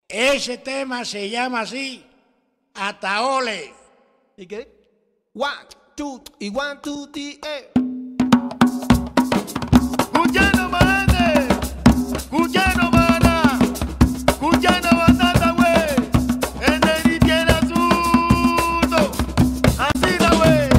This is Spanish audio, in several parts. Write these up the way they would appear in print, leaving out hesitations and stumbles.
Ese tema se llama así, Ataole. ¿Y qué? 1, 2 y 1, 2, 3, Cuyano mane, Cuyano mana, Cuyano batata we, Eneri tiene asunto, así la we.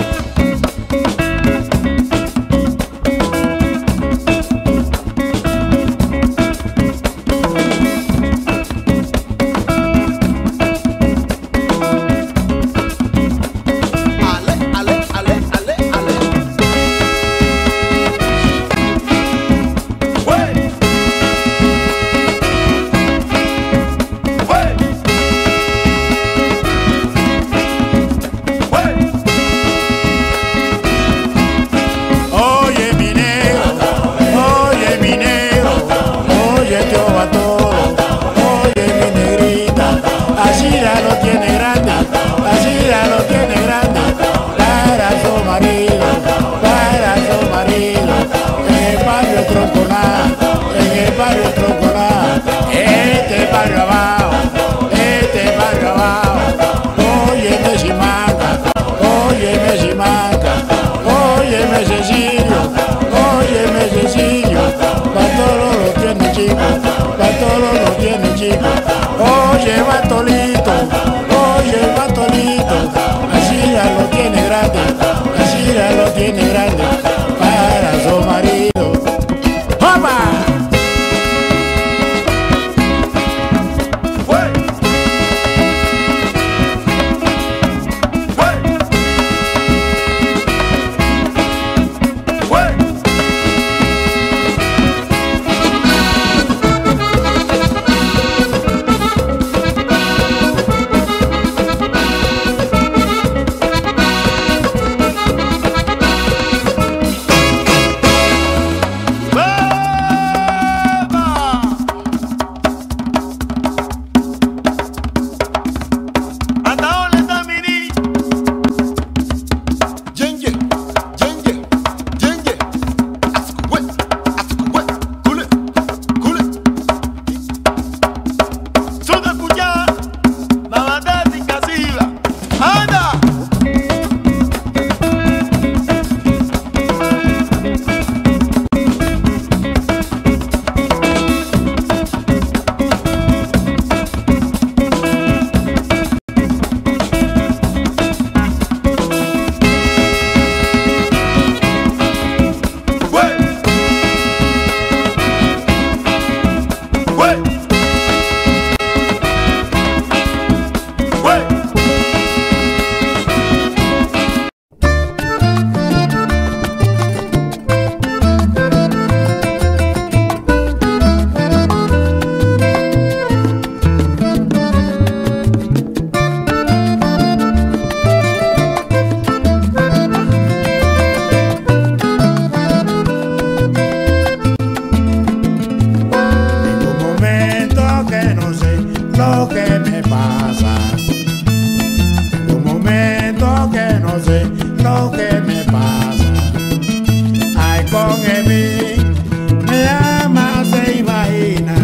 Oye, Bartolito, así ya lo tiene grande, así ya lo tiene grande para su marido. ¡Vamos! Lo que me pasa, un momento que no sé lo que me pasa. Ay, con Emi me ama, se imagina.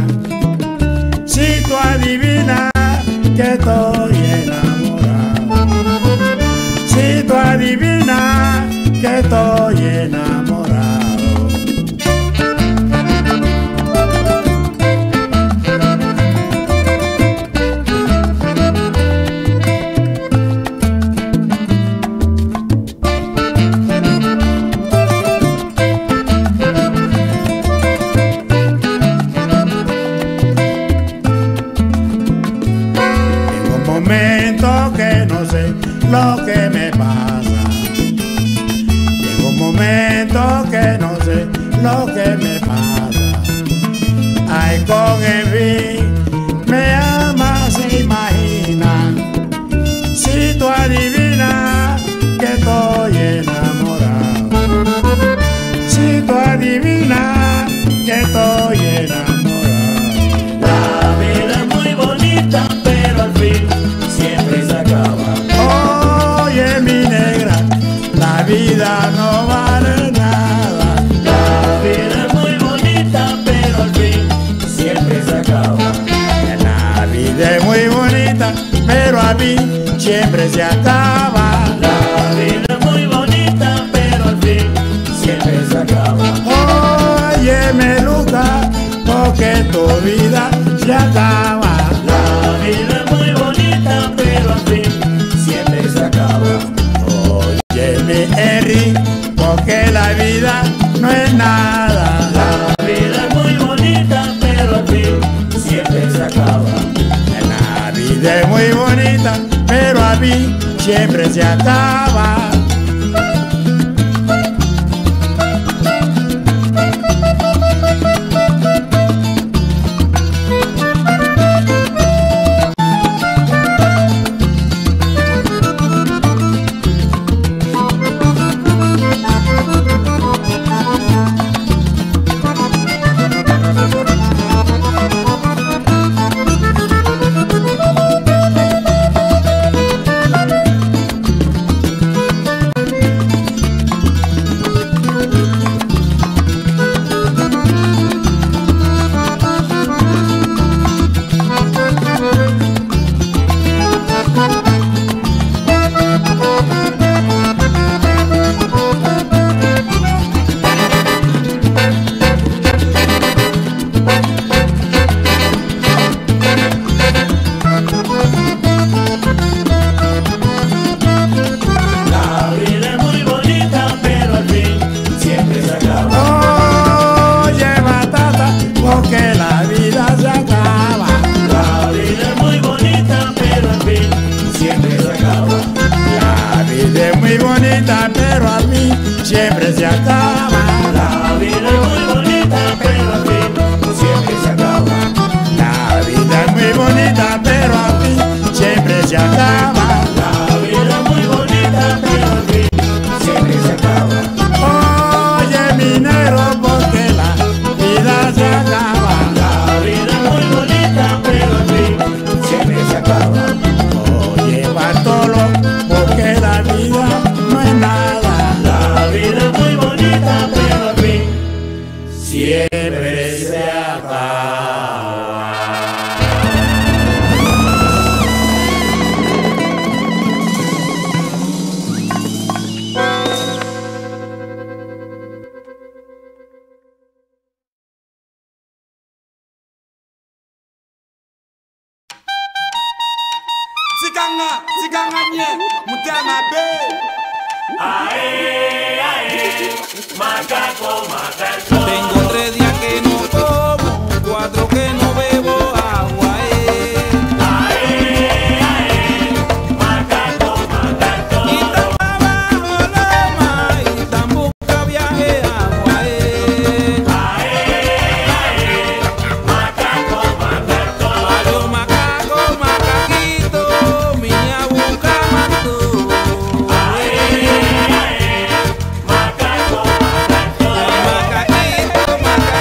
Si tú adivinas que estoy enamorado, si tú adivinas que estoy enamorado. Que no sé lo que me pasa. Llega un momento que no sé lo que me pasa. Ay, con Evi me ama, se imagina. Si tú adivinas que estoy enamorado, si tú adivinas que estoy enamorado. La vida es muy bonita, pero al fin siempre se acaba. Oh, vida es muy bonita, pero a mí siempre se acaba. La vida es muy bonita, pero al fin siempre se acaba. Óyeme, Luca, porque tu vida se acaba. La vida es muy bonita, pero al fin siempre se acaba. Óyeme, Henry, porque la vida no es nada. La vida es muy bonita, pero al fin siempre se acaba. La vida es muy bonita, pero a mí siempre se acaba. Pero a mí siempre se acaba. La vida es muy bonita, pero al fin siempre se acaba. La vida es muy bonita, pero a mí siempre se acaba. La vida es muy bonita, pero al fin siempre se acaba. Oye, minero, porque la vida se acaba. La vida es muy bonita, pero al fin siempre se acaba. Oye, Bartolo, porque la vida no es nada. La vida es muy bonita, pero al fin siempre se acaba. Tsikanga nye, mutema be. Ae, ae, macaco, macaco. Tengo 3 días que no como, 4 que no bebo agua. Ae, ae, macaco, macaco. Y tan abajo loma, y tan busca viaje agua. Ae, macaco, macaco. Adiós macaco, macaquito, miña busca manto. Macaco, macaco. Macaquito, macaquito.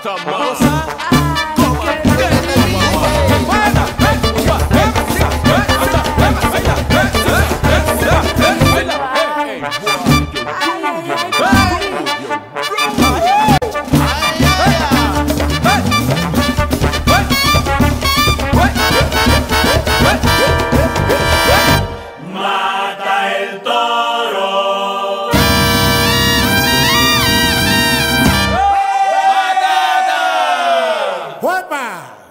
Mata el toro. ¡Huepa!